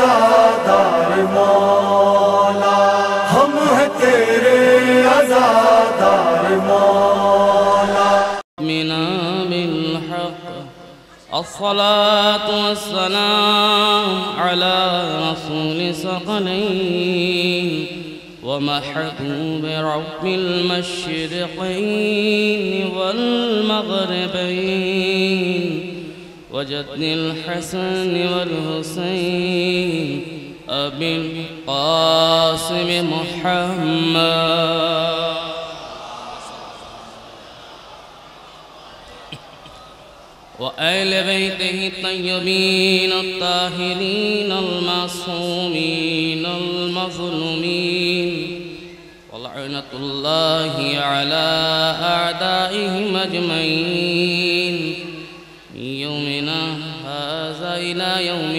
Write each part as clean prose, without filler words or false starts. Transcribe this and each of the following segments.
अज़ादार मौला, हम हैं तेरे अज़ादार मौला। मिना बिल हक़ अस्सलातु वस्सलाम अला रसूल सकलैन व महबूब रब्बिल मशरिक़ैन वल मग़रिबैन वजद्दिल हसन वल हुसैन अबिल क़ासिम मुहम्मद व अहले बैतिही तय्यबीन अत्ताहिरीन अल-मासूमीन अल-मज़लूमीन व लअनतुल्लाहि अला अअदाइहिम अजमईन यौमिना हाज़ा इला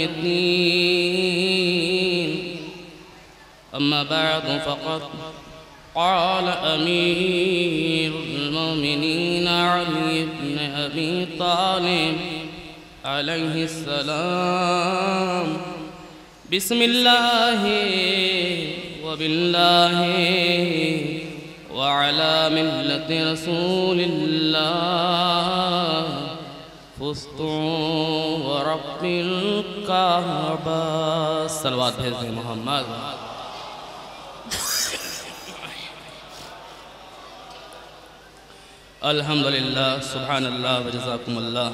यौमिद्दीन। अम्मा बअदु फ़क़द क़ाल अमीरुल मोमिनीन अली इब्न अबी तालिब अलैहिस्सलाम बिस्मिल्लाहि व बिल्लाहि व अला मिल्लति रसूलिल्लाह फुस्तु व रब्बिल काबा। सलवात भेज दे मोहम्मद। अल्हम्दुलिल्लाह सुब्हानल्लाह व जज़ाकुमुल्लाह।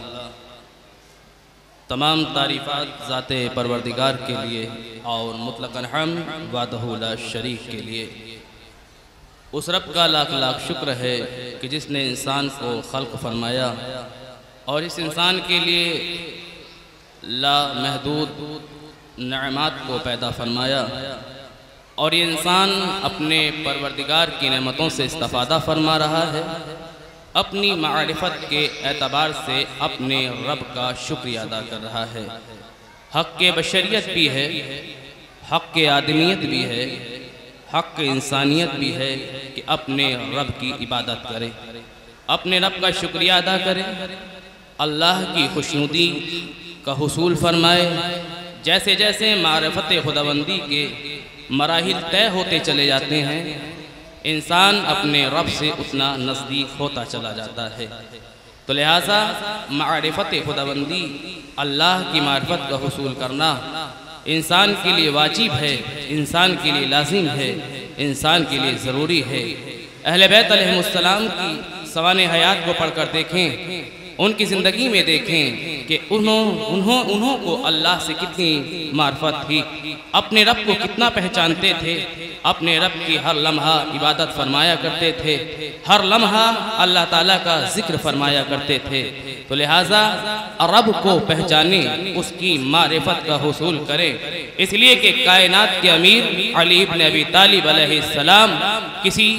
तमाम तारीफ़ात ज़ाते परवरदिगार के लिए और मुतलक़न हम्द वहदहू ला शरीक के लिए। उस रब का लाख लाख शुक्र है कि जिसने इंसान को खल्क़ फरमाया और इस इंसान के लिए लामहदूद नेमत को पैदा फरमाया और ये इंसान अपने परवरदिगार की नेमतों से इस्तिफ़ादा फरमा रहा है। अपनी मारिफत के एतबार से अपने रब का शुक्रिया अदा कर रहा है। हक़ के बशरियत भी है, हक़ के आदमियत भी है, हक़ के इंसानियत भी है कि अपने रब की इबादत करे, अपने रब का शुक्रिया अदा करे, अल्लाह की खुशनुदी का हुसूल फरमाए। जैसे जैसे मारिफत खुदाबंदी के मराहिल तय होते चले जाते हैं, इंसान अपने रब से उतना नज़दीक होता चला जाता है। तो लिहाजा मारिफत खुदाबंदी, अल्लाह की मारिफत का हुसूल करना इंसान के लिए वाजिब है, इंसान के लिए लाजिम है, इंसान के लिए ज़रूरी है। अहले बैत अलैहिमुस्सलाम की सवाने हयात को पढ़कर देखें, उनकी ज़िंदगी में देखें कि उन्हों को अल्लाह से कितनी मार्फत थी, अपने रब को कितना पहचानते थे, अपने रब की हर लम्हा इबादत फरमाया करते थे, हर लम्हा अल्लाह ताला का ज़िक्र फरमाया करते थे। तो लिहाजा रब को पहचाने, उसकी मारिफत का हुसूल करें। इसलिए कि कायनात के अमीर अली इब्न अबी तालिब अलैहिस्सलाम किसी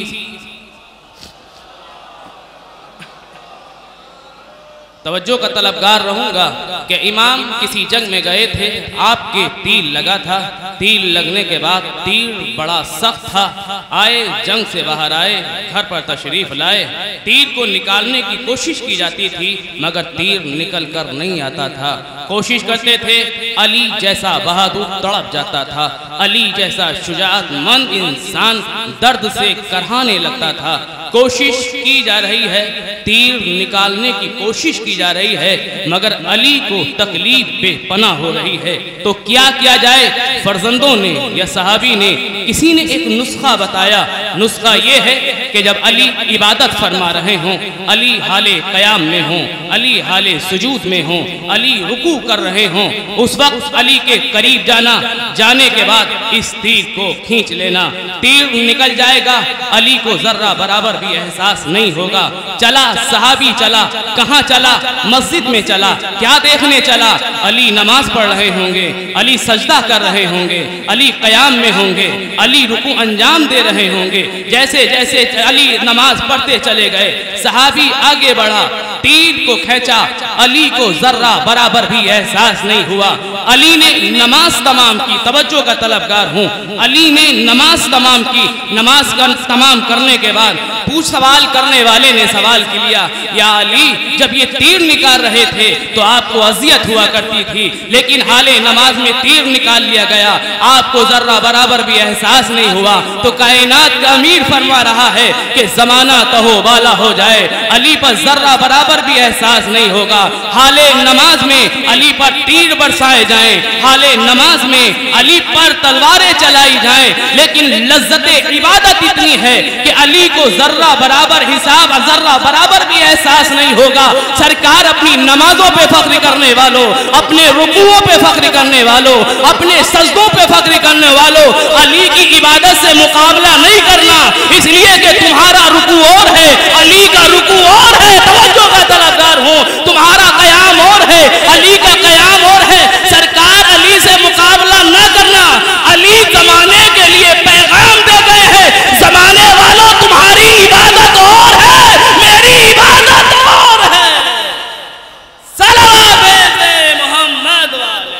तवज्जो का तलबगार रहूँगा कि इमाम किसी जंग में गए थे, आपके तीर लगा था, तीर लगने के बाद तीर बड़ा सख्त था, आए जंग से बाहर आए, घर पर तशरीफ़ लाए, तीर को निकालने की कोशिश की जाती थी मगर तीर निकल कर नहीं आता था। कोशिश करते थे, अली जैसा बहादुर तड़प जाता था, अली जैसा शुजाअतमंद इंसान दर्द से करहाने लगता था। कोशिश की जा रही है, तीर निकालने की कोशिश की जा रही है मगर अली को तकलीफ बेपनाह हो रही है। तो क्या किया जाए? फर्जंदों ने या सहाबी ने किसी ने एक नुस्खा बताया। नुस्खा ये है कि जब अली इबादत फरमा रहे हों, अली हाले क़याम में हों, अली हाले सुजूद में हों, अली रुकू कर रहे हों, उस वक्त अली के करीब जाना, जाने के बाद इस तीर को खींच लेना। तीर निकल जाएगा, अली को जर्रा बराबर भी एहसास नहीं होगा। चला सहाबी, चला कहाँ चला? मस्जिद में चला। क्या देखने चला? अली नमाज पढ़ रहे होंगे, अली सजदा कर रहे होंगे, अली क़याम में होंगे, अली रुकू अंजाम दे रहे होंगे। जैसे जैसे अली नमाज पढ़ते चले गए, सहाबी आगे बढ़ा, तीर को खींचा, अली को जर्रा बराबर भी एहसास नहीं हुआ। अली ने नमाज तमाम की, तवज्जो का तलबगार हूँ, अली ने नमाज तमाम की। नमाज तमाम करने के बाद पूछ सवाल करने वाले ने सवाल किया, या अली जब ये तीर निकाल रहे थे तो आपको अजियत हुआ करती थी, लेकिन हाले नमाज में तीर निकाल लिया गया, आपको जर्रा बराबर भी एहसास नहीं हुआ। तो कायनात का अमीर फरमा रहा है कि जमाना तहो बाला हो जाए, अली पर जर्रा बराबर भी एहसास नहीं होगा। हाले नमाज में अली पर तीर बरसाए जाएं, हाले नमाज में अली पर तलवारें चलाई जाएं, लेकिन लज्जते इबादत इतनी है कि अली को जर्रा बराबर हिसाब, जर्रा बराबर भी एहसास नहीं होगा। सरकार अपनी नमाजों पे फख्र करने वालों, अपने रुकुओं पे फख्र करने वालों, अपने सजदों पे फख्र करने वालों, अली की इबादत से मुकाबला नहीं करना, इसलिए कि तुम्हारा रुकू और है, अली का रुकू और है। तवज्जो का तलबगार हूँ, तुम्हारा कयाम और है, अली का कयाम और है। सरकार अली से मुकाबला न करना, अली जमाने के लिए पैगाम दे गए हैं, जमाने वालों तुम्हारी इबादत और है, मेरी इबादत और है। सलावत है मोहम्मद वाले।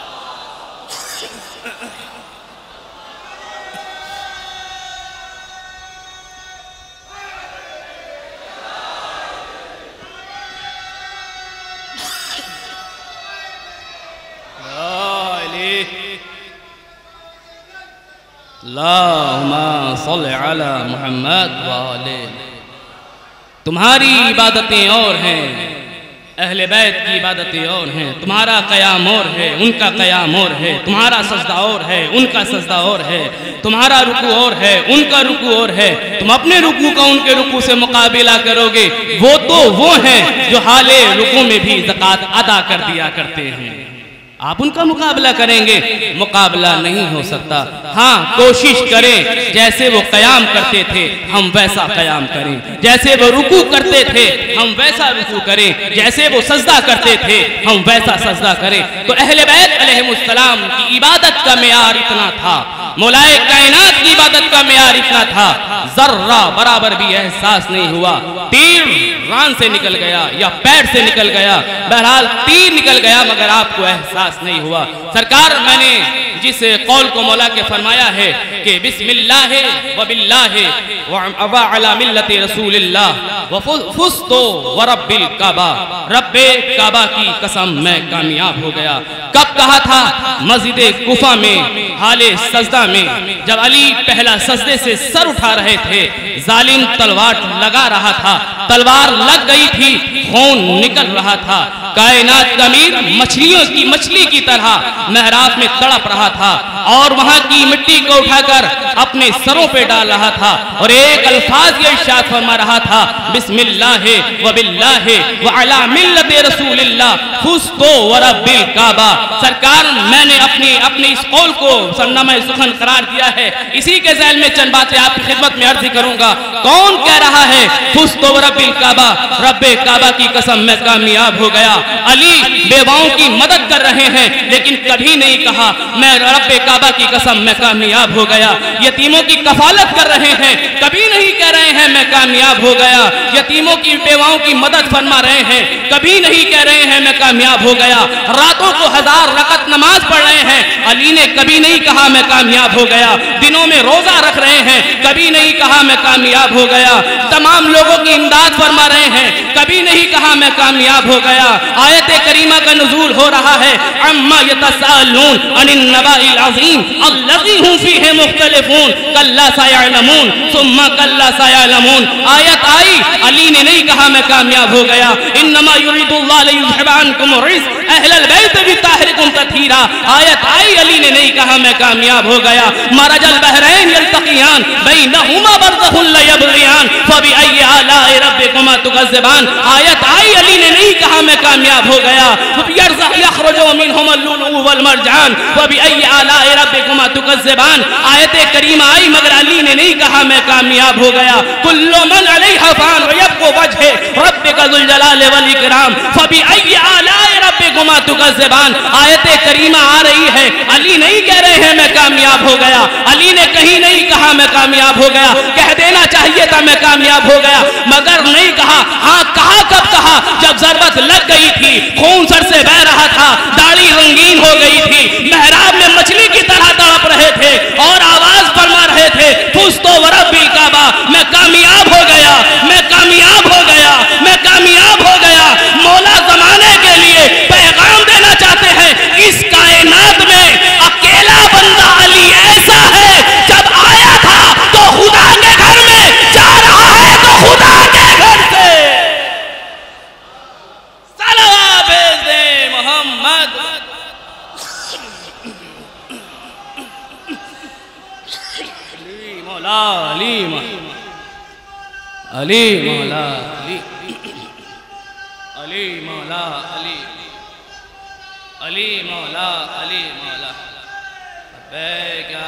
अल्लाहुम्मा सल्लि अला मुहम्मद वाले। तुम्हारी इबादतें और हैं, अहले बैत की इबादतें और हैं, तुम्हारा कयाम और है, उनका कयाम और है, तुम्हारा सजदा और है, उनका सजदा और है, तुम्हारा रुकू और है, उनका रुकू और है। तुम अपने रुकू का उनके रुकू से मुकाबला करोगे, वो तो वो हैं जो हाले रुकू में भी ज़कात अदा कर दिया करते हैं, आप उनका मुकाबला करेंगे, मुकाबला नहीं हो सकता। हाँ, कोशिश करें जैसे वो कयाम करते थे हम वैसा कयाम करें, जैसे वो रुकू करते थे हम वैसा रुकू करें, जैसे वो सजदा करते थे हम वैसा सजदा करें। तो अहले बैत अलैहिमुस्सलाम की इबादत का मेयार इतना था, मौलाए कायनात की इबादत का मेयार इतना था, जर्रा बराबर भी एहसास नहीं हुआ। तीर रान से निकल गया या पैर से निकल गया, बहरहाल तीर निकल गया, मगर आपको एहसास नहीं हुआ। सरकार, मैंने जिस कौल को मौला के फरमाया है कि बिस्मिल्लाह व बिल्लाह व अला मिल्लति रसूलिल्लाह व फुस्तो व रब्बिल काबा, रब्बे काबा की कसम मैं कामयाब हो गया। कब कहा था? मस्जिद कुफा में हाले सजदा में, जब अली पहला सजदे से सर उठा रहे थे, जालिम तलवार लगा रहा था, तलवार लग गई थी, खून निकल रहा था। कायनात का अमीर मछली की तरह मेहराब में तड़प रहा था और वहां की मिट्टी को उठाकर अपने सरों पे डाल रहा था और एक अल्फाज ये इरशाद फरमा रहा था, बिस्मिल्लाह व बिल्लाह व अला मिल्लति रसूलिल्लाह फुस्तो व रब्बिल काबा। सरकार, मैंने अपने इस कौल को सरनामा सुखन करार दिया है। इसी के ज़ैल में चंद बातें आपकी खिदमत में अर्ज करूंगा। कौन कह रहा है फुस्तो व रब्बिल काबा? रब्बे काबा की कसम मैं कामयाब हो गया। अली बेवाओं की मदद कर रहे हैं, लेकिन कभी नहीं कहा मैं रब्बे काबा की कसम मैं कामयाब हो गया। यतीमों की कफालत कर रहे हैं, कभी नहीं कह रहे हैं मैं कामयाब हो गया। यतीमों की बेवाओं की मदद फरमा रहे हैं, कभी नहीं कह रहे हैं मैं कामयाब हो गया। रातों को 1000 रकत नमाज पढ़ रहे हैं, अली ने कभी नहीं कहा मैं कामयाब हो गया। दिनों में रोजा रख रहे हैं, कभी नहीं कहा मैं कामयाब हो गया। तमाम लोगों की इमदाद फरमा रहे हैं, कभी नहीं कहा मैं कामयाब हो गया। आयत करीमा का नुज़ूल हो रहा है, अम्मा यतसालून अनिन नबाइल अज़ीम अल्लज़ी हुम फीहि मुख्तलिफून कल्ला सयअलमून सुम्मा कल्ला सयअलमून। आयत आई, अली ने नहीं कहा मैं कामयाब हो गया। इन्नमा युरिदुल्लाहु लियुज़हिबा अन्कुम रिज्स अहलल बैत बिताहरिकुम तत्हीरा। आयत आई, अली ने नहीं कहा मैं कामयाब हो गया। मरजल बहरैन यल्तक़ियान बैनहुमा बरज़खुन ला यबग़ियान फबिअय्यि आलाइ रब्बिकुमा तुकज़्ज़िबान। आयत आई, अली ने नहीं कहा मैं कामयाब हो गया। यख़रुजु मिनहुमा लुलु वल मरजान फबिअय्यि आलाइ रब्बिकुमा तुकज़्ज़िबान। आयत करीमा आई, मगर अली ने नहीं कहा मैं कामयाब हो गया। कुल्लु मन अलैहा फ़ान व यब्क़ु वो वजह रब्बिका ज़ुल जलाल वल इकराम फबी अय्यि आलाए रब्बिकुमा तुकज़्ज़िबान। आयत करीमा आ रही है, अली नहीं कह रहे हैं मैं कामयाब हो गया, अली ने कहीं नहीं कहा मैं कामयाब हो गया, कह देना चाहिए था मैं कामयाब हो गया, मगर नहीं कहा। हाँ कहा, कब कहा? जब जरूरत लग गई थी, खून सर से बह रहा था, दाढ़ी रंगीन हो गई थी, मेहराब में मछली की तरह तड़प रहे थे और आवाज फरमा रहे थे फुज़्तु वरब्बिल काबा, मैं कामयाब हो गया, मैं कामयाब हो गया, मैं कामयाब हो गया। मौला जमाने के लिए पैगाम देना चाहते हैं, इस कायनात में अकेला बंदा अली ऐसा है, जब आया था तो खुदा के घर में, जा रहा है तो खुदा के घर से सलावत भेज दे मोहम्मद। मौला अली, अली मौला अली, अली मौला अली, अली मौला अली मौला। क्या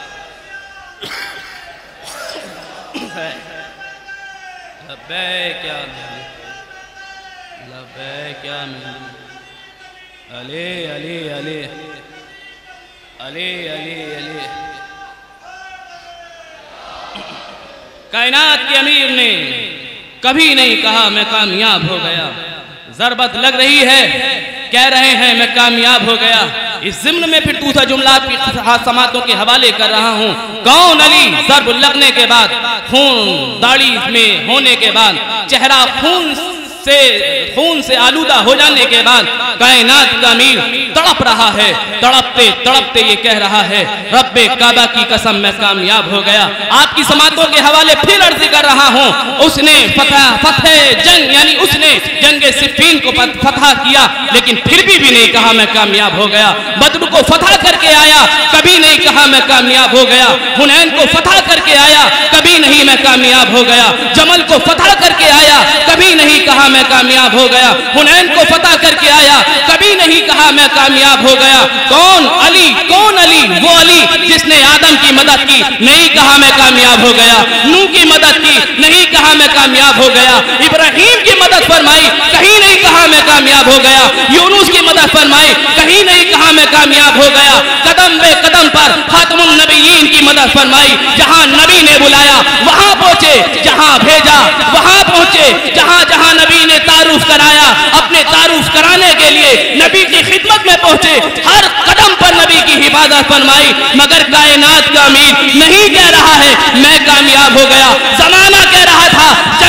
क्या क्या अली अली अली अली अली अली। कायनात के अमीर ने कभी नहीं कहा मैं कामयाब हो गया। ज़रबत लग रही है, कह रहे हैं मैं कामयाब हो गया। इस ज़िम्न में फिर दूसरा जुमला की समातों के हवाले कर रहा हूँ। कौन अली? ज़रब लगने के बाद, खून दाढ़ी में होने के बाद, चेहरा खून से आलूदा हो जाने के बाद कायनात का अमीर तड़प रहा है, तड़पते तड़पते ये कह रहा है रब्बे काबा की कसम मैं कामयाब हो गया। आपकी समातों के हवाले फिर अर्ज़ कर रहा हूँ, उसने फतह जंग यानी उसने जंग सिफ़ीन को फतह किया, लेकिन फिर भी नहीं कहा मैं कामयाब हो गया। बद्र को फतह करके आया, कभी नहीं कहा मैं कामयाब हो गया। हुनैन को फतह करके आया, कभी नहीं मैं कामयाब हो गया। जमल को फतह करके आया, कभी नहीं कहा मैं कामयाब हो गया। हुनैन को फतह करके आया, कभी नहीं कहा मैं कामयाब हो गया। कौन अली? कौन अली? वो अली जिसने आदम की मदद की, नहीं कहा मैं कामयाब हो गया। नूह की मदद की, नहीं कहा मैं कामयाब हो गया। इब्राहीम की मदद फरमाई, कहीं नहीं कहा मैं कामयाब हो गया। यूनुस की मदद फरमाई, कहीं नहीं कहा मैं कामयाब हो गया। कदम बे कदम पर खातमुन नबीयीन की मदद फरमाई, जहां नबी ने बुलाया वहां पहुंचे, जहां भेजा वहां पहुंचे, जहां जहां नबी ने तारुफ कराया अपने तारुफ कराने के लिए नबी की खिदमत में पहुंचे, हर कदम पर नबी की हिफाजत फरमाई। मगर कायनात का अमीर नहीं कह रहा है मैं कामयाब हो गया। जमाना कह रहा था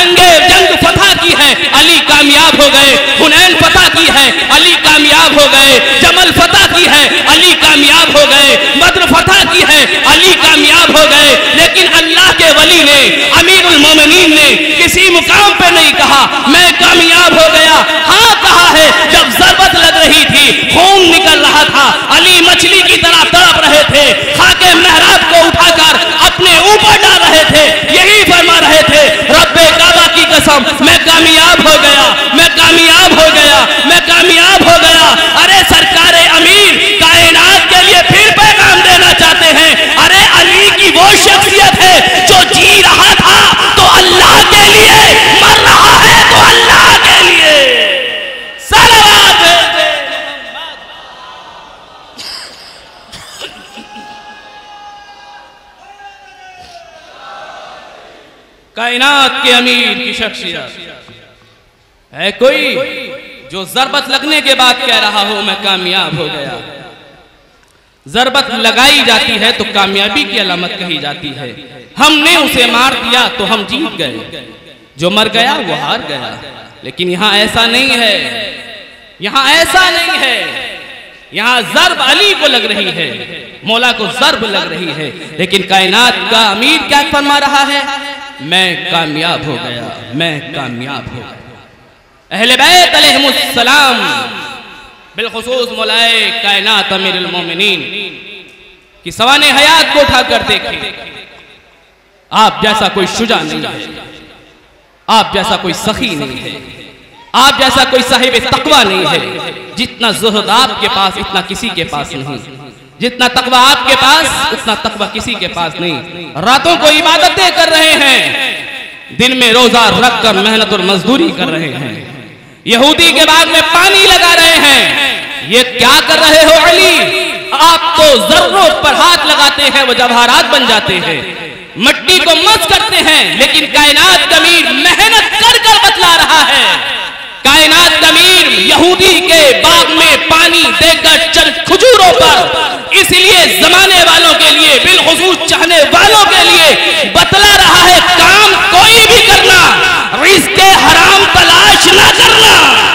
जंग फतह की है, अली कामयाब हो गए। हुनैन फतह की है, अली कामयाब हो गए। जमल फतह की है, अली कामयाब हो गए। बद्र फतह की है, अली कामयाब हो गए। लेकिन अल्लाह के वली ने, अमीरुल मोमिनीन ने किसी मुकाम पे नहीं कहा मैं कामयाब हो गया। हाँ कहा है, जब ज़रबत लग रही थी, खून निकल रहा था, अली मछली की तरह तड़प रहे थे, खाके मेहराब को उठाकर अपने ऊपर डाल रहे थे, यही फरमा रहे थे रब्बे काबा की कसम मैं कामयाब हो गया, मैं कामयाब हो गया, मैं कामयाब हो गया। अरे सरकारे अमीर कायनात के लिए फिर पैगाम देना चाहते हैं। अरे अली की वो शख्सियत है जो जी रहा था तो अल्लाह के लिए, मर रहा है तो अल्लाह के लिए। सलावत कायनात के अमीर की शख्सियत है कोई जो ज़रबत लगने के बाद कह रहा हो मैं कामयाब हो गया। ज़रबत लगाई जाती है तो कामयाबी की अलामत कही जाती है। हमने उसे मार दिया तो हम जीत गए, जो मर गया वो हार गया। लेकिन यहाँ ऐसा नहीं है, यहाँ ऐसा नहीं है। यहाँ ज़रब अली को लग रही है, मौला को ज़रब लग रही है। लेकिन कायनात का अमीर क्या फरमा रहा है? मैं कामयाब हो गया, मैं कामयाब हो गया। अहले बैत अलैहिमुस्सलाम, बिलखुसूस मौलाए कायनात अमीरुल मोमिनीन की सवाने हयात को उठाकर देखें। आप जैसा कोई शुजा नहीं है, आप जैसा कोई सखी नहीं है, आप जैसा कोई साहिब तकवा नहीं है। जितना ज़ुहद आपके पास इतना किसी के पास नहीं, जितना तकवा आपके पास उतना तकवा किसी के पास नहीं। रातों को इबादतें कर रहे हैं, दिन में रोजा रखकर मेहनत और मजदूरी कर रहे हैं, यहूदी के बाग में पानी लगा रहे हैं। ये क्या कर रहे हो अली? आप तो जर्रों पर हाथ लगाते हैं, वो जवाहरात बन जाते हैं, मिट्टी को मस करते हैं, लेकिन कायनात का अमीर मेहनत कर कर बतला रहा है। कायनात का अमीर यहूदी के बाग में पानी देकर चंद खजूरों पर, इसलिए जमाने वालों के लिए, बिलखुसूस चाहने वालों के लिए बतला रहा है, काम कोई भी करना, रिज़्क़े हराम तलाश ना करना।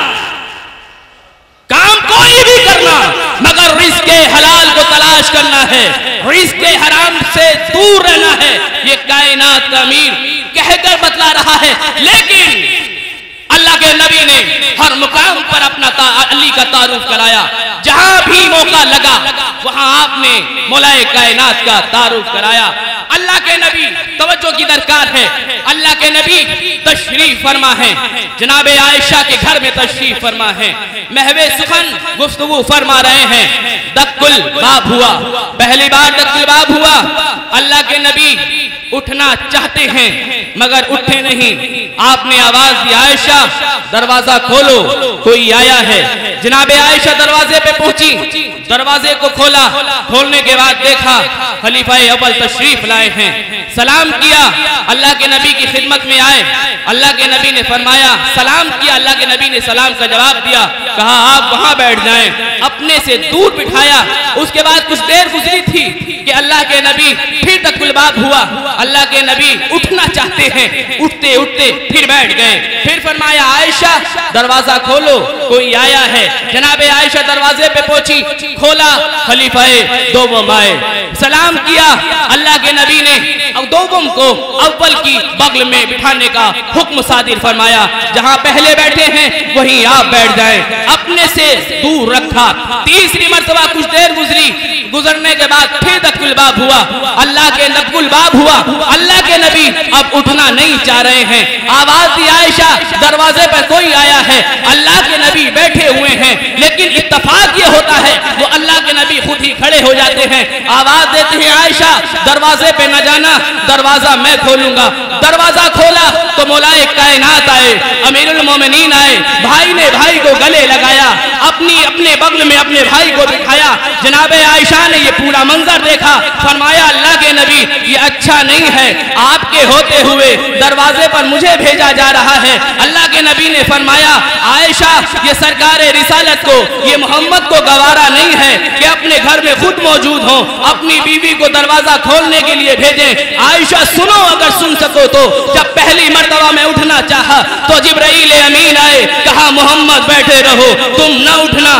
काम कोई भी करना मगर रिज़्क़े हलाल को तलाश करना है, रिज़्क़े हराम से दूर रहना है। ये कायनात का अमीर कहकर बतला रहा है। लेकिन अल्लाह के नबी ने हर मुकाम पर अपना अली का तारुफ कराया। जहां भी मौका लगा वहां आपने मौलाए कायनात का तारुफ कराया। अल्लाह के नबी, तवज्जो की दरकार है, अल्लाह के नबी तशरीफ फरमा है, जनाबे आयशा के घर में तशरीफ फरमा है, महवे सुखन गुफ्तगू फरमा रहे हैं। दक्कुल बाब हुआ, पहली बार दक्कुल बाब हुआ। अल्लाह के नबी उठना चाहते हैं मगर उठे नहीं। आपने आवाज दी, आयशा दरवाजा खोलो, कोई आया है। जनाबे आयशा दरवाजे पे पहुंची, दरवाजे को खोला, खोलने के बाद देखा खलीफाए अव्वल तशरीफ लाए हैं। सलाम किया, अल्लाह के नबी की खिदमत में आए। अल्लाह के नबी ने फरमाया, सलाम किया, अल्लाह के नबी ने सलाम का जवाब दिया, कहा आप वहां बैठ जाएं, अपने से दूर बिठाया। उसके बाद कुछ देर गुजरी थी कि अल्लाह के नबी फिर दक्कुल बाब हुआ। अल्लाह के नबी उठना चाहते हैं, उठते उठते फिर बैठ गए। फिर फरमाया, आयशा दरवाजा खोलो, कोई आया है। जनाबे आयशा दरवाजे पे पहुंची, खोला, खलीफाए दोवम आए, सलाम किया। अल्लाह के नबी ने दोवम को अव्वल की बगल में बिठाने का हुक्म सादिर फरमाया। जहां पहले बैठे हैं वहीं आप बैठ जाएं, अपने से दूर रखा। तीसरी मर्तबा कुछ देर गुजरी, गुजरने के बाद फिर दक्कुल बाब हुआ। अल्लाह के दक्कुल बाब हुआ। अल्लाह के नबी अब उठना नहीं चाह रहे हैं। आवाज दी, आयशा दरवाजे पर कोई आया है। अल्लाह के नबी बैठे हुए हैं, लेकिन इत्तफाक ये होता है वो अल्लाह के नबी खुद ही खड़े हो जाते हैं। आवाज देते हैं, आयशा दरवाजे पे न जाना, दरवाजा मैं खोलूंगा। दरवाजा खोला तो मौलाए कायनात आए, अमीरुल मोमिनीन आए। भाई ने भाई को गले लगाया, अपने बगल में अपने भाई को बिठाया। जनाबे आयशा ने ये पूरा मंजर देखा, फरमाया, अल्लाह के नबी ये अच्छा नहीं है, आपके होते हुए दरवाजे पर मुझे भेजा जा रहा है। अल्लाह के नबी ने फरमाया, आयशा ये सरकार रिसालत को, ये मोहम्मद को गवारा नहीं है कि अपने घर में खुद मौजूद हो, अपनी बीवी को दरवाजा खोलने के लिए भेजें। आयशा सुनो, अगर सुन सको तो, जब पहली मर्तबा में उठना चाहा तो जिब्राइल अमीन आए, कहा मोहम्मद बैठे रहो, तुम न उठना।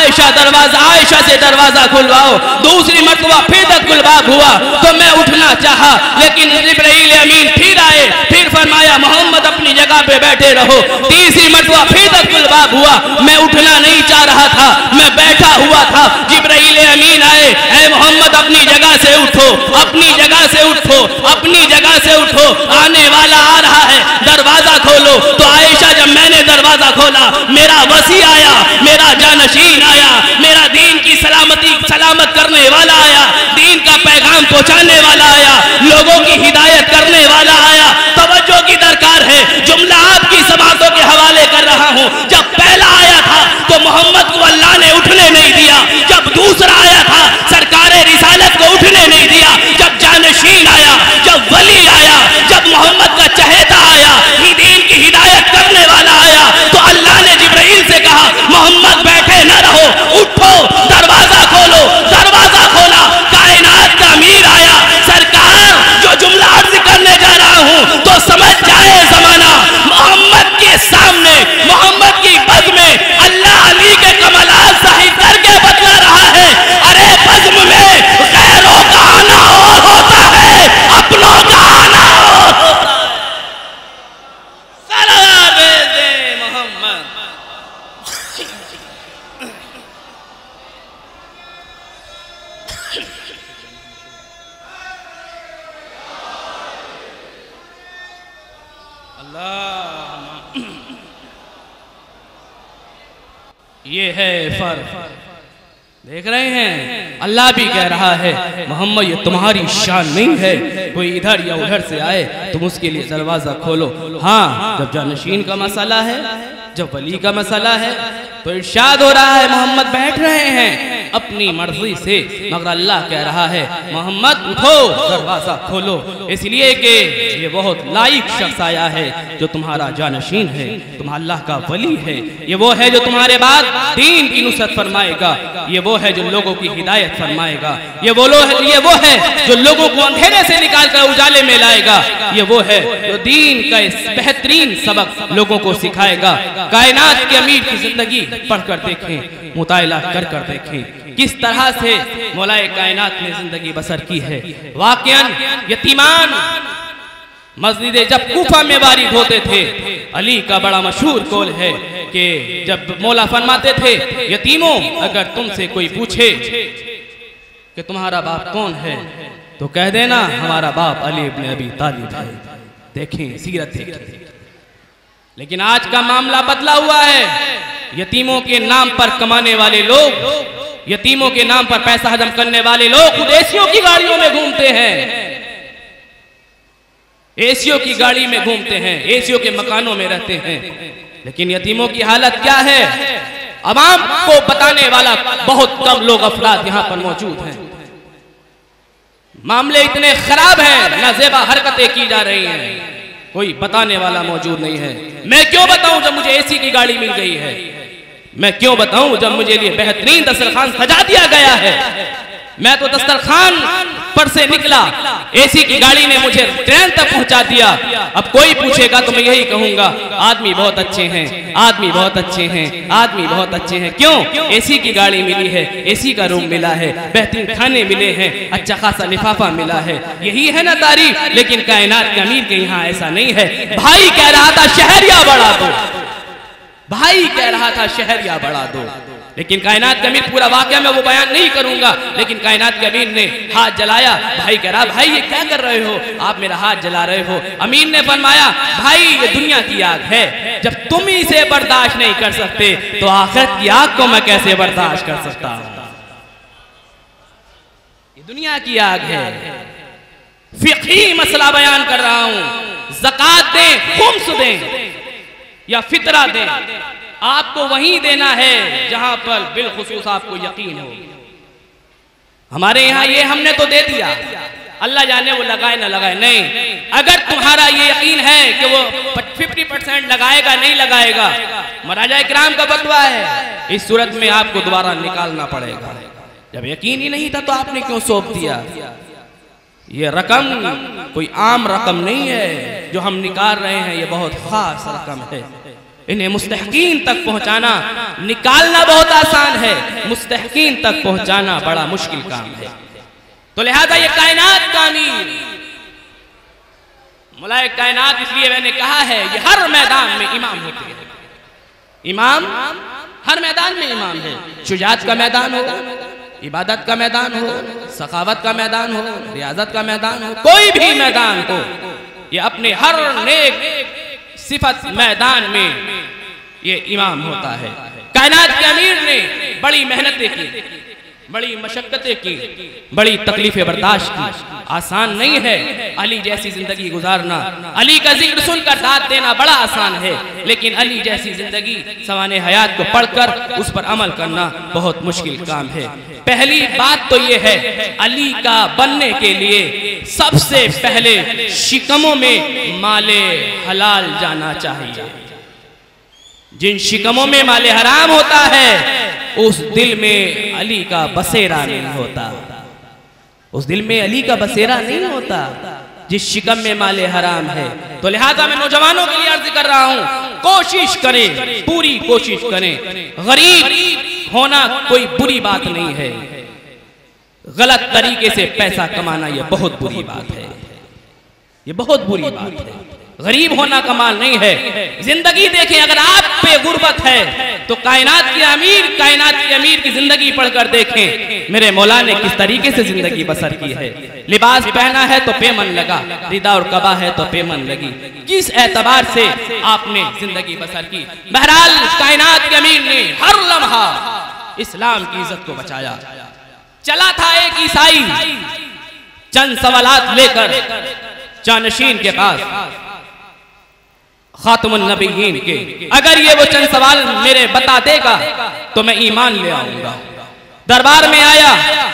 आयशा से दरवाजा खुलवाओ। दूसरी मर्तबा फिर दक्कुल बाब हुआ तो मैं उठना चाहा, लेकिन जिब्राइल अमीन फिर आए, फिर फरमाया मोहम्मद अपनी जगह पे बैठे रहो। तीसरी मर्तबा फिर दक्कुल बाब हुआ, मैं उठना नहीं चाह रहा था, मैं बैठा हुआ था। जिब्राइल अमीन आए, ऐ मोहम्मद अपनी जगह से उठो, अपनी जगह से उठो, अपनी जगह से उठो, आने वाला आ रहा है, दरवाजा खोलो। तो आयशा जब मैंने दरवाजा खोला, मेरा वसी आया, मेरा जानशीन आया, मेरा दीन की सलामत करने वाला आया, दीन का पैगाम पहुंचाने वाला आया, लोगों की हिदायत करने वाला आया। तवज्जो की दरकार है, जुमला आपकी समातों के हवाले कर रहा हूं। जब पहला आया था तो मोहम्मद को अल्लाह ने उठने नहीं दिया, जब दूसरा आया था सरकार रिसालत को उठने नहीं दिया, जब जानशीन आया, जब वली आया, जब मोहम्मद का चहेता आया, दीन की हिदायत करने वाला आया, तो अल्लाह ने जिब्राइल से कहा मोहम्मद बैठे न रहो, उठो, दरवाजा खोलो। दरवाजा खोला, कायनात का अमीर आया। सरकार जो जुमला अर्ज करने जा रहा हूं तो समझ जाए जमाना, मोहम्मद के सामने, मोहम्मद की बज़्म में अल्लाह अली के कमालात ज़ाहिर करके बतला रहा है। अरे बज़्म में गैरों का आना और होता है, अपनों का आना और होता है। सलाम दे मोहम्मद। ये है फर्क, देख रहे हैं। अल्लाह भी कह रहा है मोहम्मद ये तुम्हारी शान नहीं है, कोई इधर या उधर से आए तुम उसके लिए दरवाजा खोलो। हाँ, जब जानशीन का मसला है, जब वली का मसला है, तो इरशाद हो रहा है मोहम्मद बैठ रहे हैं अपनी मर्जी से, मगर अल्लाह कह रहा है मोहम्मद उठो, दरवाजा खोलो, इसलिए कि ये बहुत लायक शख्स आया है जो तुम्हारा जानशीन है, तुम्हारा अल्लाह का वली है। ये वो है जो तुम्हारे बाद दीन की नुसरत फरमाएगा, ये वो है जो लोगों की हिदायत फरमाएगा, ये वो है जो लोगों को अंधेरे से निकाल कर उजाले में लाएगा, ये वो है जो दीन का इस बेहतरीन सबक लोगों को सिखाएगा। कायनात के अमीर की जिंदगी पढ़कर देखें, मुताला कर देखें किस तरह से मौलाए कायनात ने जिंदगी बसर की है। वाकयान यतीमान मस्जिद जब कूफा में वारिद होते थे, अली का बड़ा मशहूर कौल है कि जब मौला फरमाते थे यतीमों अगर तुमसे कोई पूछे कि तुम्हारा बाप कौन है तो कह देना हमारा बाप अली इब्न अबी तालिब है। देखें सीरत देखें। लेकिन आज का मामला बदला हुआ है। यतीमों के नाम पर कमाने वाले लोग, यतीमों के नाम पर पैसा हजम करने वाले लोग खुद एसियों की गाड़ियों में घूमते हैं, एसियों की गाड़ी में घूमते हैं, एसियों के मकानों में रहते हैं। लेकिन यतीमों की हालत क्या है अवाम को बताने वाला बहुत कम लोग अफराद यहां पर मौजूद हैं। मामले इतने खराब हैं, नाजेबा हरकतें की जा रही हैं, कोई बताने वाला मौजूद नहीं है। मैं क्यों बताऊं जब मुझे एसी की गाड़ी मिल गई है, मैं क्यों बताऊं जब मुझे लिए बेहतरीन दस्तरखान सजा दिया गया है। मैं तो दस्तरखान पर से निकला, एसी की गाड़ी ने मुझे ट्रेन तक पहुंचा दिया। अब कोई पूछेगा तो मैं यही कहूंगा आदमी बहुत अच्छे हैं, आदमी बहुत अच्छे हैं, आदमी बहुत अच्छे हैं। क्यों? एसी की गाड़ी मिली है, एसी का रूम मिला है, बेहतरीन खाने मिले हैं, अच्छा खासा लिफाफा मिला है, यही है ना तारीफ। लेकिन कायनात के अमीर के यहाँ ऐसा नहीं है। भाई कह रहा था शहरिया बढ़ा दो, भाई कह रहा था शहरिया बढ़ा दो। लेकिन कायनात के अमीर, पूरा वाकया मैं वो बयान नहीं करूंगा, लेकिन कायनात के अमीर ने हाथ जलाया। भाई कह रहा भाई ये क्या कर रहे हो, आप मेरा हाथ जला रहे हो। अमीर ने फरमाया भाई ये दुनिया की आग है, जब तुम इसे बर्दाश्त नहीं कर सकते तो आखिरत की आग को मैं कैसे बर्दाश्त कर सकता हूं। ये दुनिया की आग है। फिक़ही मसला बयान कर रहा हूं। ज़कात दें, खुम्स दें या फितरा दें, आपको वहीं देना है जहां पर बिलखुसूस आपको यकीन हो। हमारे यहां ये हमने तो दे दिया, अल्लाह जाने वो लगाए ना लगाए। नहीं, अगर तुम्हारा ये यकीन है कि वो 50% लगाएगा नहीं लगाएगा, महाराजा इकराम का बतवा है, इस सूरत में आपको दोबारा निकालना पड़ेगा। जब यकीन ही नहीं था तो आपने क्यों सौंप दिया। ये रकम कोई आम रकम नहीं है जो हम निकाल रहे हैं, ये बहुत खास रकम है। इन्हें मुस्तहकीन तक पहुंचाना, निकालना बहुत आसान है, मुस्तहकीन तक पहुंचाना बड़ा मुश्किल काम है। तो लिहाजा ये कायनात का अमीर मौलाए कायनात, इसलिए मैंने कहा है ये हर मैदान में इमाम होते हैं। इमाम हर मैदान में इमाम है। शुजाअत का मैदान हो, इबादत का मैदान हो, सखावत का मैदान हो, रियाजत का मैदान हो, कोई भी मैदान हो, ये अपने हर नेक सिफत मैदान में ये इमाम होता है। कायनात के अमीर ने बड़ी मेहनतें की, बड़ी मशक्कतें की, बड़ी तकलीफें बर्दाश्त की। आसान नहीं है अली जैसी जिंदगी गुजारना। अली का जिक्र सुनकर दाद देना बड़ा आसान है, लेकिन अली जैसी जिंदगी सवाने हयात को पढ़कर उस पर अमल करना बहुत मुश्किल काम है। पहली बात तो ये है, अली का बनने के लिए सबसे पहले शिकमों में माले हलाल जाना चाहिए। जिन शिकमों में माले हराम होता है उस दिल में अली का बसेरा नहीं होता, उस दिल में अली का बसेरा नहीं होता जिस शिकम में माले हराम है। तो लिहाजा मैं नौजवानों के लिए अर्ज कर रहा हूं, कोशिश करें, पूरी कोशिश करें। गरीब होना कोई बुरी बात नहीं है, गलत तरीके से पैसा कमाना यह बहुत बुरी बात है, ये बहुत बुरी बात है। गरीब होना कमाल नहीं है। जिंदगी देखें, अगर आप पे गुर्बत है तो कायनात के अमीर की जिंदगी पढ़कर देखें मेरे मौला ने किस तरीके से जिंदगी बसर की है। लिबास पहना है तो पेमन लगा, रिदा और कबा है तो पेमन लगी, किस एतबार से आपने जिंदगी बसर की। बहरहाल कायनात के अमीर ने हर लम्हा इस्लाम की इज्जत को बचाया। चला था एक ईसाई, चंद सवालात लेकर जानशीन के पास खातमुन नबीयीन के, अगर ये वो चंद सवाल मेरे बता देगा तो मैं ईमान ले आऊंगा। दरबार में आया,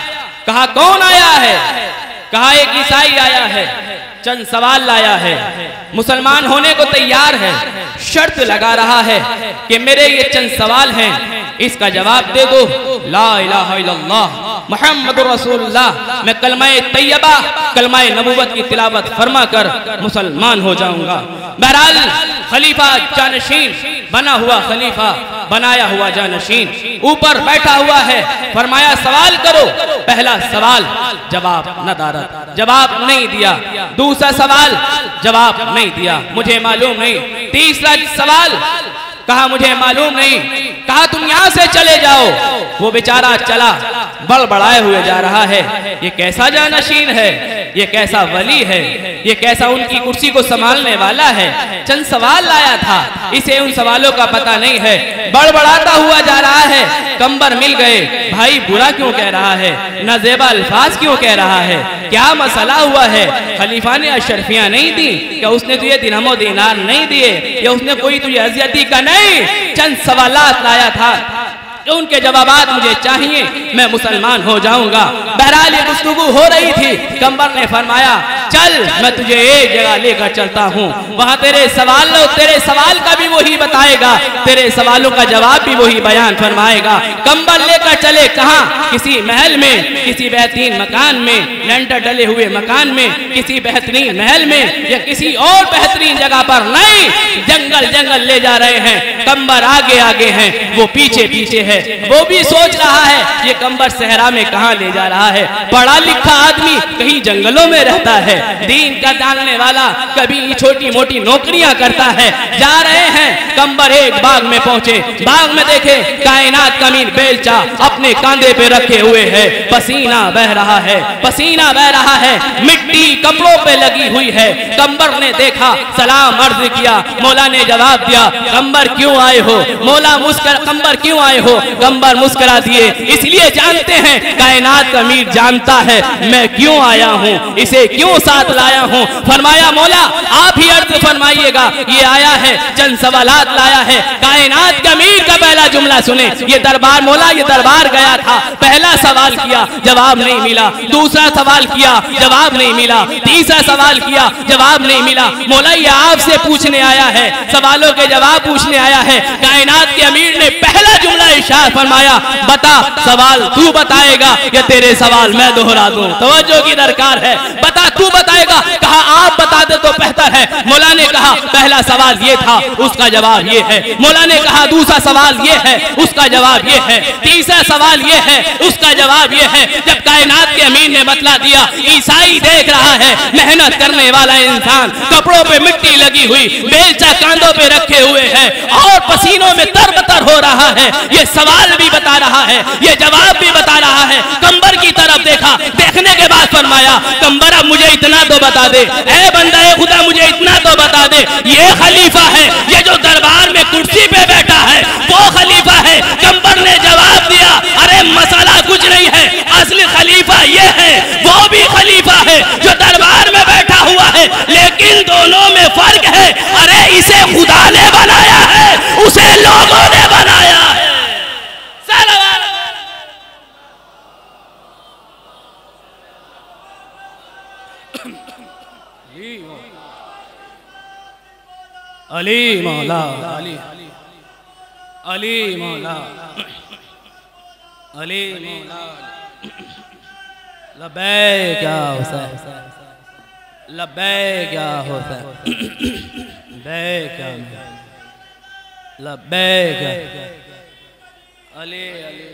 कहा कौन आया है? कहा एक ईसाई आया है, चंद सवाल लाया है, मुसलमान होने को तैयार है, शर्त लगा रहा है कि मेरे ये चंद सवाल हैं, इसका जवाब दे दो। ला इलाहा इल्लल्लाह मुहम्मदुर रसूलुल्लाह, मैं कलमाए तैयबा, कलमाए नबूवत की तिलावत फरमा कर मुसलमान हो जाऊंगा। बहरहाल खलीफा जानशीन, बना हुआ खलीफा, बनाया हुआ जानशीन ऊपर बैठा हुआ है। फरमाया सवाल करो। पहला सवाल जवाब नदारत, जवाब नहीं दिया। दूसरा सवाल जवाब नहीं दिया, मुझे मालूम नहीं। तीसरा सवाल कहा मुझे मालूम नहीं। कहा तुम यहां से चले जाओ। वो बेचारा चला, बड़बड़ाए हुए जा रहा है। ये कैसा जानशीन है, ये कैसा वली है, ये कैसा उनकी कुर्सी को संभालने वाला है। चंद सवाल लाया था, इसे उन सवालों का पता नहीं है, बड़बड़ाता हुआ जा रहा है। कंबर मिल गए, भाई बुरा क्यों कह रहा है, नाजेबा अल्फाज क्यों कह रहा है, क्या मसला हुआ है? खलीफा ने अशरफियां नहीं दी क्या? उसने तुझे दिरहमो दिनार नहीं दिए या उसने कोई तुझे अजियती का नहीं? चंद सवालात लाया था, उनके जवाबात मुझे चाहिए, मैं मुसलमान हो जाऊंगा। बहरहाल ये गुफ्तगू हो रही थी। कंबर ने फरमाया चल मैं तुझे एक जगह लेकर चलता हूँ, वहां तेरे सवाल का भी वही बताएगा, तेरे सवालों का जवाब भी वही बयान फरमाएगा। कंबर लेकर चले कहाँ? किसी महल में, किसी बेहतरीन मकान में, लेंटर डले हुए मकान में, किसी बेहतरीन महल में या किसी और बेहतरीन जगह पर नहीं, जंगल ले जा रहे हैं। कंबर आगे आगे हैं, वो पीछे पीछे है। वो भी सोच रहा है ये कंबर सहरा में कहाँ ले जा रहा है। पढ़ा लिखा आदमी कहीं जंगलों में रहता है, दीन का जानने वाला कभी छोटी मोटी नौकरियां करता है। जा रहे हैं, कंबर एक बाग में पहुंचे। बाग में देखे कायनात का मीर बेलचा अपने कांधे पे रखे हुए है, पसीना बह रहा है, पसीना बह रहा है, मिट्टी कपड़ों पे लगी हुई है। कंबर ने देखा, सलाम अर्ज किया, मौला ने जवाब दिया कंबर क्यों आए हो? मौला कंबर क्यों आए हो? कंबर मुस्कुरा दिए, इसलिए जानते हैं कायनात का मीर जानता है मैं क्यों आया हूँ, इसे क्यों साथ लाया हूँ। फरमाया मौला आप ही अर्ज फरमाइएगा, ये आया है चंद सवालात लाया है। कायनात का मीर का पहला जुमला सुने। ये दरबार मौला, ये दरबार गया था, पहला सवाल किया जवाब नहीं मिला, दूसरा सवाल किया जवाब नहीं मिला, तीसरा सवाल किया जवाब नहीं मिला। मौला ये आपसे पूछने आया है, सवालों के जवाब पूछने आया है। कायनात के अमीर ने पहला जुमला इरशाद फरमाया बता सवाल तू बताएगा या तेरे सवाल मैं दोहरा दूं? तवज्जो की दरकार है। बता तू बताएगा? कहा आप बता दे तो बेहतर है। मौला ने कहा पहला सवाल ये था, उसका जवाब ये है। मौला ने कहा दूसरा सवाल ये है, उसका जवाब ये है। तीसरा सवाल ये है, उसका जवाब ये है। जब कायनात के अमीर ने बतला दिया, ईसाई देख रहा है, मेहनत करने वाला इंसान, कपड़ों पे मिट्टी लगी हुई, बेलचा कांधों पे रखे हुए है और पसीनों में तरबतर हो रहा है। ये सवाल भी बता रहा है, ये जवाब भी बता रहा है। कंबर की तरफ देखा, देखने के बाद फरमाया कंबर अब मुझे इतना तो बता दे, ऐ बंदा खुदा मुझे इतना तो बता दे, ये खलीफा है, ये जो दरबार में कुर्सी पे बैठा है वो खलीफा है? कंबर ने जवाब दिया अरे मसला कुछ नहीं है, असली खलीफा ये है, वो भी खलीफा है जो दरबार में बैठा हुआ है, लेकिन दोनों में फर्क है। अरे इसे खुदा ने बनाया है, उसे लोगों ने बनाया है। अली मौला, अली मौला, अली मौला, लब्बैक या हुसैन, लब्बैक या हुसैन, लब्बैक अली अली।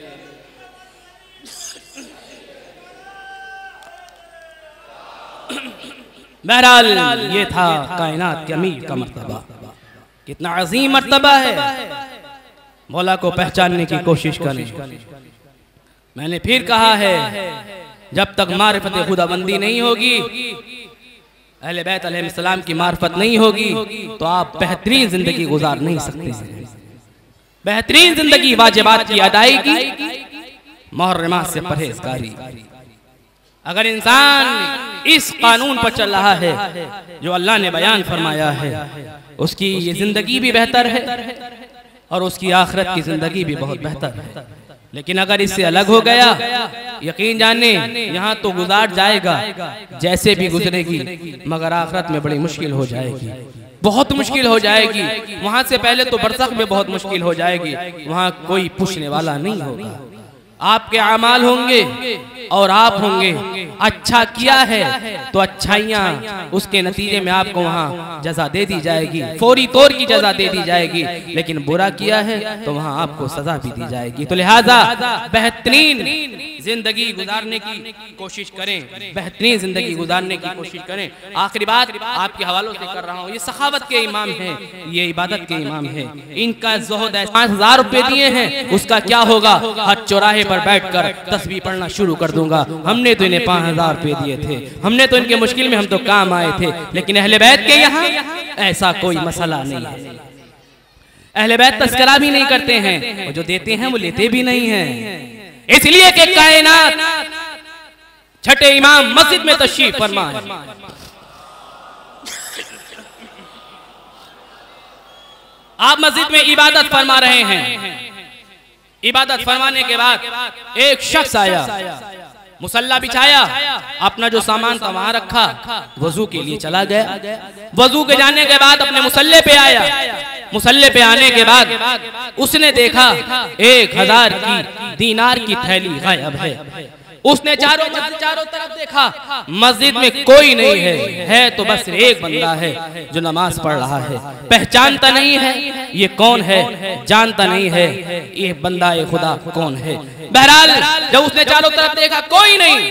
बहरहाल ये था कायनात के अमीर का मर्तबा। कितना अजीम मर्तबा है, मौला को पहचानने की कोशिश करें। मैंने फिर कहा है जब तक मारिफत खुदाबंदी नहीं होगी, अहले बैत अलैहिस्सलाम की मारिफत नहीं होगी, तो आप बेहतरीन जिंदगी गुजार नहीं सकते। बेहतरीन जिंदगी वाजिबात की अदायगी, मुहर्रमात से परहेजगारी। अगर इंसान इस कानून पर चल रहा है जो अल्लाह ने बयान फरमाया है, उसकी ये जिंदगी भी बेहतर है और उसकी आखिरत की जिंदगी भी बहुत बेहतर है। लेकिन अगर इससे अलग हो गया, यकीन जाने यहाँ तो गुजार जाएगा जैसे भी गुजरेगी, मगर आखिरत में बड़ी मुश्किल हो जाएगी, बहुत मुश्किल हो जाएगी। वहां से पहले तो बरज़ख में बहुत मुश्किल हो जाएगी, वहां कोई पूछने वाला नहीं होगा। आपके अमाल होंगे और आप होंगे। अच्छा किया है तो अच्छाइयाँ उसके नतीजे में आपको वहाँ जजा दे दी जाएगी, फौरी तौर की जजा दे दी जाएगी। लेकिन बुरा किया है तो वहाँ आपको सजा भी दी जाएगी। तो लिहाजा बेहतरीन जिंदगी गुजारने की कोशिश करें, बेहतरीन जिंदगी गुजारने की कोशिश करें। आखिरी बात आपके हवालों से कर रहा हूँ, ये सखावत के इमाम हैं, ये इबादत के इमाम हैं। इनका ज़ुहद है, 5000 रुपए दिए हैं, उसका क्या होगा? हर चौराहे पर बैठकर तस्बीह पढ़ना शुरू कर दूंगा। हमने तो इन्हें 5000 रुपए दिए थे, हमने तो इनके मुश्किल में हम तो काम आए थे। लेकिन अहले बैत के यहाँ ऐसा कोई मसला नहीं है। अहले बैत तस्करा भी नहीं करते हैं और जो देते हैं वो लेते भी नहीं हैं। इसलिए कि कायनात छठे इमाम मस्जिद में तशरीफ फरमा है। आप मस्जिद में इबादत फरमा रहे हैं। इबादत फरमाने के बाद एक शख्स आया, मुसल्ला बिछाया, अपना जो सामान था वहां रखा, वजू के लिए चला गया। वजू के जाने के बाद अपने मुसल्ले पे आया। मुसल्ले पे आने के बाद उसने देखा 1000 की दीनार की थैली गायब है। उसने चारों तरफ देखा, मस्जिद में कोई नहीं है तो बस एक बंदा है जो नमाज पढ़ रहा है। पहचानता नहीं है ये कौन है, जानता नहीं है ये बंदा ये खुदा कौन है। बहरहाल जब उसने चारों तरफ देखा कोई नहीं,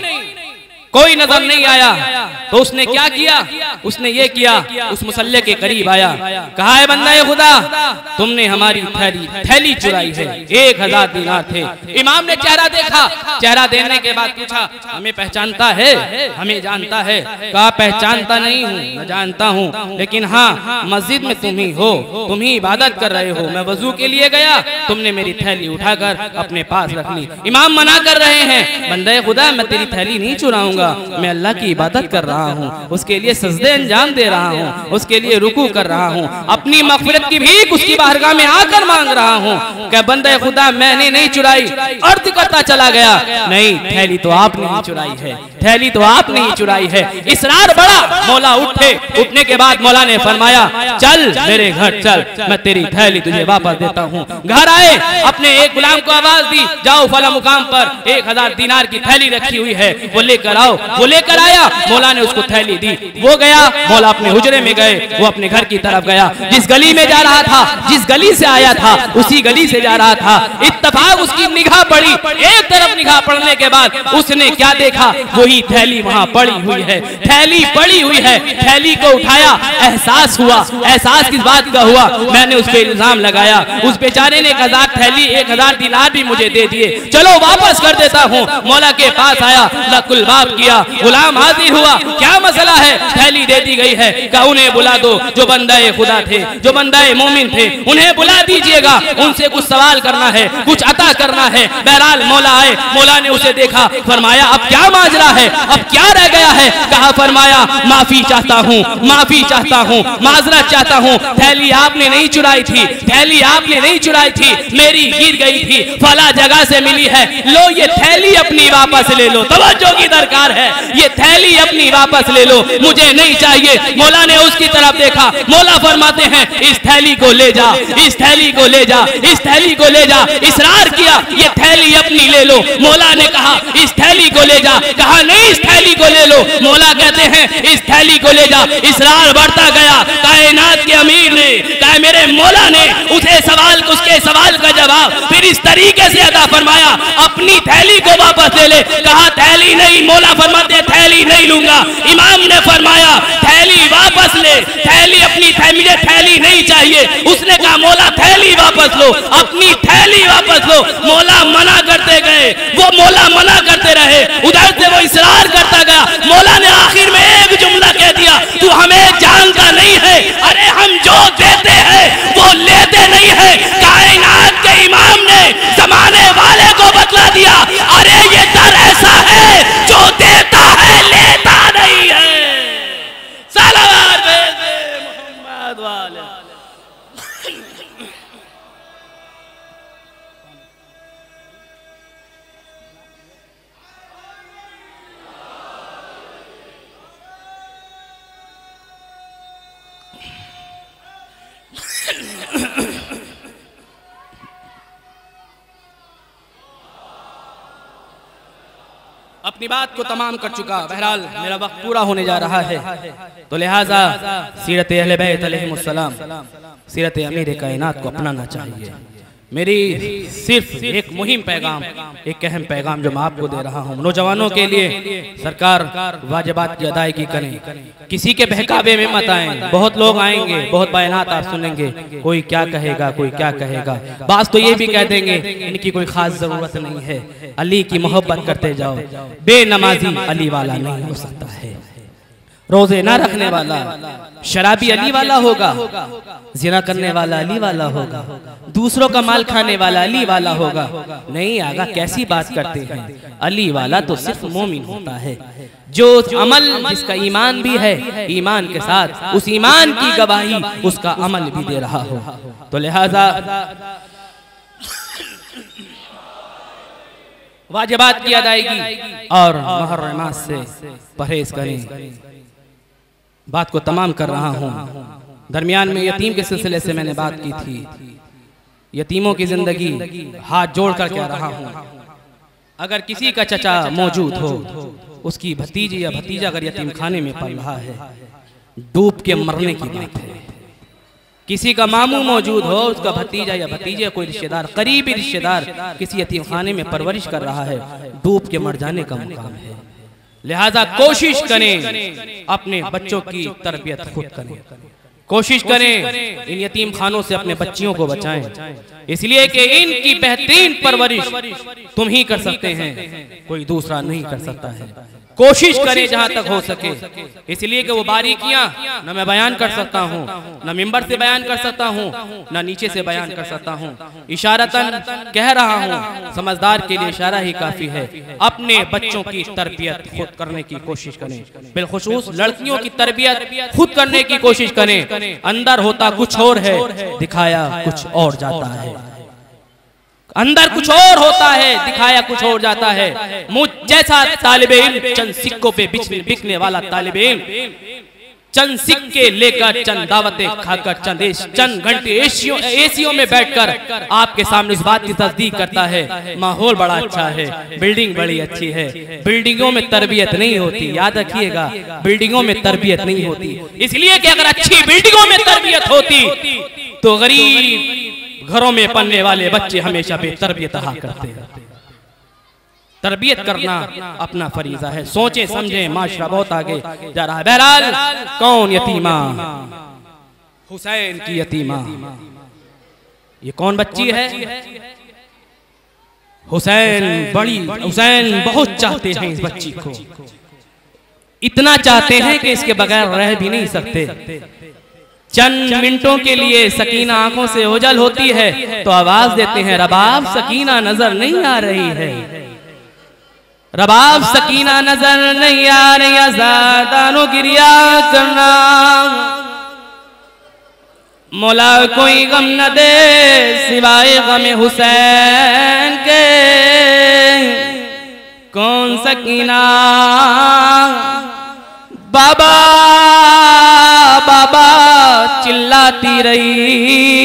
कोई नजर नहीं आया, तो उसने क्या किया? उसने ये किया, उस मुसल्ले के करीब आया, कहा है बंदा ये खुदा, तुमने हमारी थैली चुराई है। 1000 दीनार थे। इमाम ने चेहरा देखा, चेहरा देखने के बाद पूछा हमें पहचानता है? हमें जानता है? कहा पहचानता नहीं हूँ, मैं जानता हूँ, लेकिन हाँ मस्जिद में तुम ही हो, तुम ही इबादत कर रहे हो। मैं वजू के लिए गया, तुमने मेरी थैली उठाकर अपने पास रख ली। इमाम मना कर रहे हैं, बंदा खुदा मैं तेरी थैली नहीं चुराऊंगा, मैं अल्लाह की इबादत कर रहा हूँ, उसके लिए सजदे अंजाम दे रहा हूँ, उसके लिए रुकू कर रहा हूँ, अपनी मग़फ़िरत की भीख उसकी बारगाह में आकर मांग रहा हूँ। क्या बंदे खुदा मैंने नहीं चुराई? अर्ज करता चला गया, नहीं थैली तो आपने ही चुराई है, थैली तो आपने ही चुराई है। इसरार बड़ा। मौला उठे, उठने के बाद मौला ने फरमाया चल मेरे घर चल, मैं तेरी थैली तुझे वापस देता हूँ। घर आए, अपने एक गुलाम को आवाज दी, जाओ फला मुकाम पर 1000 दीनार की थैली रखी हुई है, वो लेकर आओ। वो लेकर आया, मौला ने उसको थैली दी, वो गया, मौला अपने हुजरे में गए, वो अपने घर की तरफ गया। जिस गली में जा रहा था, जिस गली से आया था उसी गली से जा रहा था। इत्तफाक उसकी निगाह पड़ी, एक तरफ निगाह पड़ने के बाद उसने क्या देखा? वही थैली वहां पड़ी हुई है, थैली पड़ी हुई है। थैली को उठाया, एहसास हुआ। एहसास किस बात का हुआ? मैंने उस पे इल्जाम लगाया, उस बेचारे ने 1000 दीनार भी मुझे दे दिए, चलो वापस कर देता हूँ। मौला के पास आया, लकुल बाप किया, गुलाम हाजिर हुआ, क्या मसला है? थैली दे दी गई है, कहा उन्हें बुला दो जो बंदाए खुदा थे, जो बंदाए मोमिन थे, उन्हें बुला दीजिएगा, उनसे कुछ सवाल करना है, कुछ अता करना है। बहरहाल मौला आए, मौला ने उसे देखा, फरमाया अब क्या माजरा है, अब क्या रह गया है? कहा फरमाया माफी चाहता हूँ, माफी चाहता हूँ, माजरत चाहता हूँ, थैली आपने नहीं चुराई थी, थैली आपने नहीं चुराई थी, मेरी गिर गई थी, फला जगह से मिली है, लो ये थैली अपनी वापस ले लो। तवज्जो की दरकार है, ये थैली अपनी वापस ले लो, मुझे नहीं चाहिए। मौला ने उसकी तरफ देखा, मौला फरमाते हैं इस थैली को ले जा, इस थैली को ले जा, इस थैली को ले जा। इसरार किया, ये थैली अपनी ले लो। मौला ने कहा इस थैली को ले जा, कहा नहीं इस थैली को ले लो। मौला कहते हैं इस थैली को ले जा। इसरार बढ़ता गया, कायनात के अमीर ने कहा, मेरे मौला ने उसके सवाल का जवाब फिर इस तरीके से अदा फरमाया, अपनी थैली को वापस ले ले। कहा थैली नहीं, मौला फरमाते थैली नहीं लूंगा। इमाम ने फरमाया थैली वापस ले, थैली अपनी मुझे थैली नहीं चाहिए। उसने कहा मौला थैली वापस लो, अपनी थैली वापस लो। मौला मना करते गए, वो मौला मना करते रहे, उधर से वो इसरार करता गया। मौला ने आखिर में एक जुमला कह दिया, तू हमें जानता नहीं है, अरे हम जो देते हैं वो लेते नहीं है। कायनात के इमाम ने जमाने वाले को बतला दिया, अरे ये दर ऐसा है जो देता है लेता नहीं। अपनी बात को तमाम कर चुका। बहरहाल मेरा वक्त पूरा होने जा रहा है, तो लिहाजा सीरत अहले बैत अलैहिमुस्सलाम, सीरत अमीर कायनात को अपनाना चाहिए। मेरी सिर्फ एक मुहिम पैगाम, एक अहम पैगाम जो मैं आपको दे रहा हूँ नौजवानों के लिए, सरकार वाजिबात की अदायगी करें, किसी के बहकावे में मत आएं। बहुत लोग आएंगे, बहुत बयानात आप सुनेंगे, कोई क्या कहेगा कोई क्या कहेगा, बात तो ये भी कह देंगे इनकी कोई खास जरूरत नहीं है, अली की मोहब्बत करते जाओ, बेनमाजी अली वाला नहीं हो सकता है, रोजे ना रखने वाला शराबी अली वाला होगा, जिना करने वाला अली वाला होगा, दूसरों का माल खाने वाला अली वाला होगा। नहीं आगा, कैसी बात करते हैं, अली वाला तो सिर्फ मोमिन होता है, जो अमल जिसका ईमान भी है, ईमान के साथ उस ईमान की गवाही उसका अमल भी दे रहा हो। तो लिहाजा वाजिबात की अदायगी और मुहर्रमात से परहेज करें। बात को तमाम कर रहा हूँ। दरमियान में यतीम के सिलसिले से मैंने बात की थी, यतीमों की जिंदगी हाथ जोड़ कर कह रहा हूँ, अगर किसी का चचा मौजूद हो, उसकी भतीजी या भतीजा अगर यतीम खाने में पल रहा है, डूब के मरने की बात है। किसी का मामू मौजूद हो, उसका भतीजा या भतीजा कोई रिश्तेदार, करीबी रिश्तेदार किसी यतीम खाने में परवरिश कर रहा है, डूब के मर जाने का मुकाम है। लिहाजा कोशिश करें अपने बच्चों की तरबियत खुद करें, कोशिश करें इन यतीम खानों से अपने बच्चियों को बचाएं, इसलिए कि इनकी बेहतरीन परवरिश तुम ही कर सकते हैं, कोई दूसरा नहीं कर सकता है। कोशिश करें जहां तक हो सके, इसलिए कि वो बारीकियां न मैं बयान कर सकता हूं, न मिंबर से बयान कर सकता हूं, न नीचे से बयान कर सकता हूं, इशारतन कह रहा हूं, समझदार के लिए इशारा ही काफी है। अपने बच्चों की तरबियत खुद करने की कोशिश करें, बिलखुसूस लड़कियों की तरबियत खुद करने की कोशिश करें। अंदर होता कुछ और है, दिखाया कुछ और जाता है, अंदर कुछ और होता है, दिखाया कुछ और जाता है। मुझ जैसा तालिबे इल्म, चंद सिक्कों पे बिकने वाला तालिबे इल्म, चंद सिक्के लेकर, चंद दावतें खाकर, चंद घंटे एसियों में बैठकर आपके सामने इस बात की तस्दीक करता है, माहौल बड़ा अच्छा है, बिल्डिंग बड़ी अच्छी है। बिल्डिंगों में तरबियत नहीं होती, याद रखिएगा, बिल्डिंगों में तरबियत नहीं होती, इसलिए कि अगर अच्छी बिल्डिंगों में तरबियत होती तो गरीब घरों में पलने वाले बच्चे हमेशा बेतरबियत रहा करते हैं। तरबियत करना अपना फरीजा है, सोचें समझें, माशरा बहुत आगे जा रहा है। बहरहाल कौन यतीमा? हुसैन की यतीमा। ये कौन बच्ची है? हुसैन बहुत चाहते हैं इस बच्ची को, इतना चाहते हैं कि इसके बगैर रह भी नहीं सकते। चंद मिनटों के लिए सकीना आंखों से ओझल होती है तो आवाज देते हैं, रबाब सकीना नजर नहीं आ रही है, रबाब सकीना नजर नहीं आ रही, आजादानो गिरिया करना, मौला कोई गम न दे सिवाय गम हुसैन के, कौन सकीना? बाबा बाबा चिल्लाती रही,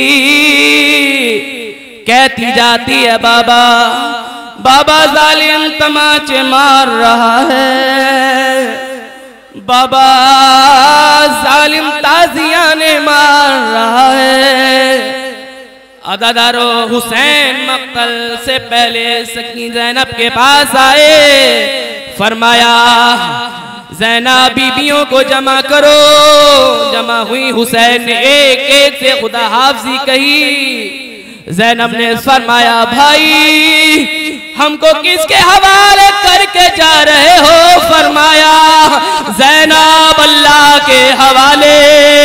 कहती जाती है बाबा बाबा जालिम तमाचे मार रहा है, बाबा जालिम ताजियाने मार रहा है। अदादारो हुसैन मक्तल से पहले सकी ज़ैनब के पास आए, फरमाया ज़ैना बीबियों को जमा करो। जमा हुई, हुसैन ने एक एक से खुदा हाफ़िज़ी कही। ज़ैनब ने फरमाया भाई हमको किसके हवाले करके जा रहे हो? फरमाया ज़ैनब अल्लाह के हवाले।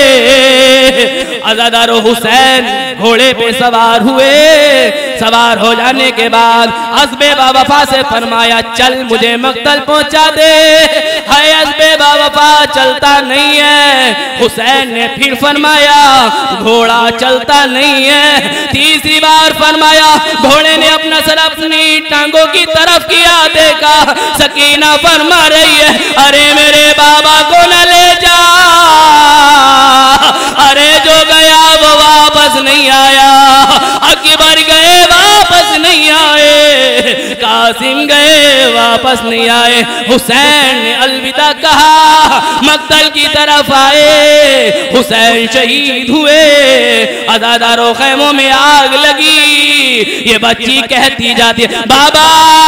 अज़ादारो हुसैन घोड़े पे सवार हुए, सवार हो जाने के बाद हस्बे बावफा से फरमाया चल मुझे मक्तल पहुंचा दे। है हस्बे बावफा चलता नहीं है। हुसैन ने फिर फरमाया घोड़ा चलता नहीं है। तीसरी बार फरमाया, घोड़े ने अपना सर अपनी टांगों की तरफ किया, देखा सकीना फरमा रही है अरे मेरे बाबा को न ले जा, अरे जो गया वो वापस नहीं आया। अकबर गए वापस नहीं आए, कासिम गए वापस नहीं आए। हुसैन ने अलविदा कहा, मक्तल की तरफ आए। हुसैन शहीद हुए, अज़ादारों खैमों में आग लगी। ये बच्ची कहती जाती है, बाबा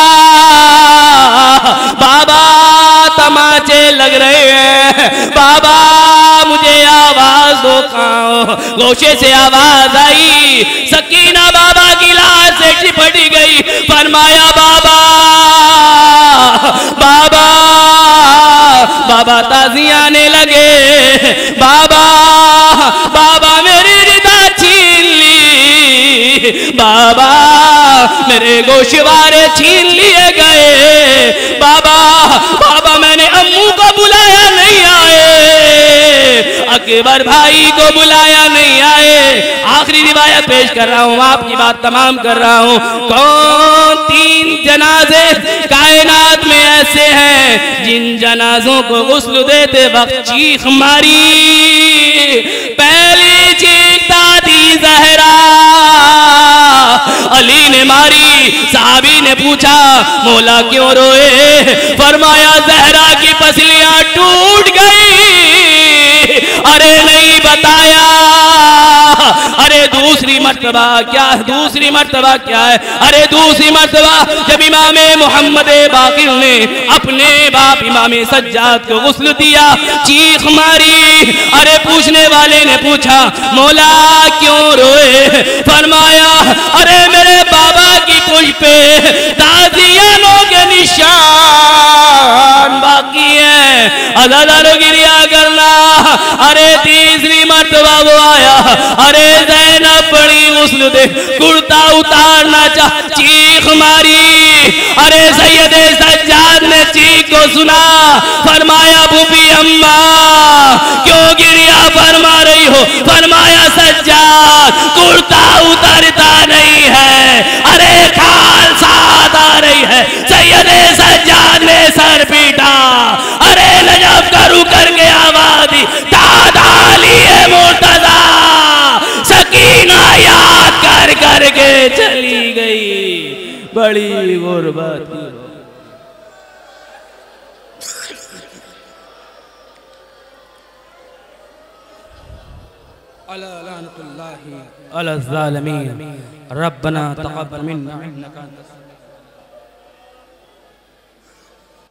बाबा तमाचे लग रहे हैं, बाबा मुझे आवाज दो। गोशे से आवाज आई, सकीना बाबा की लाश से चिपट गई। फरमाया बाबा बाबा बाबा ताज़िया आने लगे। बाबा बाबा मेरी रिदा छीन ली, बाबा मेरे गोशवारे छीन लिए गए। बाबा बाबा मैंने अम्मू को बुलाया नहीं आए, अकबर भाई को बुलाया नहीं आए। आखिरी रिवायत पेश कर रहा हूँ, आपकी बात तमाम कर रहा हूँ। कौन 3 जनाजे कायनात में ऐसे हैं जिन जनाजों को गुस्ल देते वक्त चीख मारी? पहली चीख दादी ज़हरा अली ने मारी। साहबी ने पूछा मौला क्यों रोए? फरमाया ज़हरा की पसलियां टूट गई। अरे नहीं बताया। अरे दूसरी मर्तबा क्या है? दूसरी मर्तबा क्या है? अरे दूसरी मर्तबा जब इमाम मोहम्मद बाकिर ने अपने बाप इमाम सज्जाद को गुस्ल दिया, चीख मारी। अरे पूछने वाले ने पूछा मौला क्यों रोए? फरमाया अरे मेरे बाबा की पुष्प पे ताज़ियानों के निशान बाकी हैं, अज़ादारों गिरिया करना। अरे तीसरी मर्तबा वो आया, अरे ज़ैनब बड़ी गुस्ल दे, कुर्ता उतारना चाह, चीख मारी। अरे सैयदे सज्जाद ने चीख को सुना। फरमाया भूपी अम्मा क्यों गिरिया फरमा रही हो? फरमाया सज्जाद कुर्ता उतरता नहीं है, अरे खाल साथ आ रही है। सैयदे सज्जाद ने सर पीटा। अरे नजफ करू करके आवाज दी, दादा लिए मुर्तजा। सकीना याद कर करके चली गई, बड़ी गुर्बत। अला ज़ालिमीन रब्बना तक़ब्बल मिन्ना इन्नका